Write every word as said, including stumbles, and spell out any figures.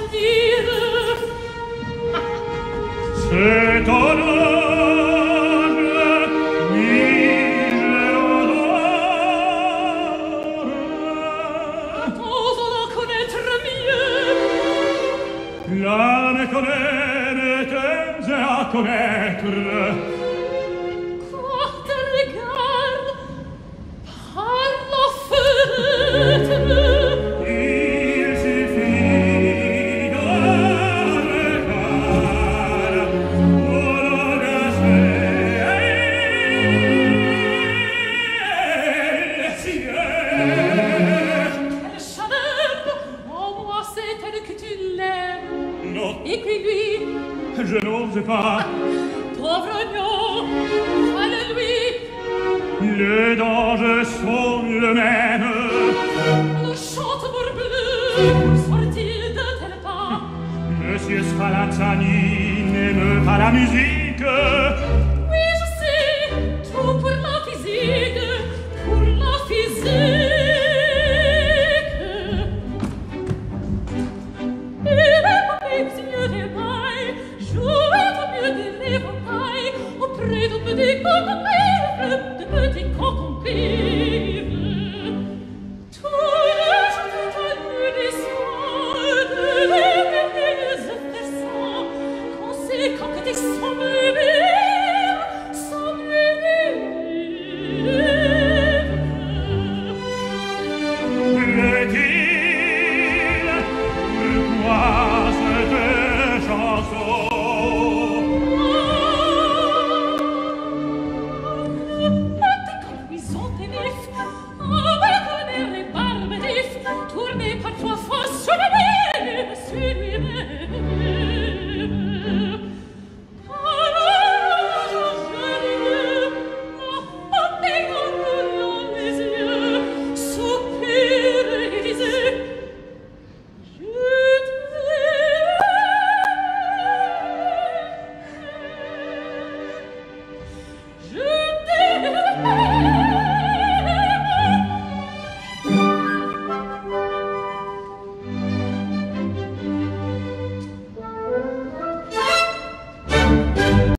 Cet orage, oui, je l'adore. Attends d'en connaître mieux. La me connaître, à connaître. Quoi te regarde par la fenêtre? Il suffit de regarder pour le ciel. Quelle chaleur! En moi, c'est elle que tu l'aimes. Non, Et puis lui, je n'ose pas. pauvre oignon, allez-lui. Les dangers sont le même. Le chanteur bleu, sort-il de tel pas? Monsieur Spalazzani n'aime pas la musique.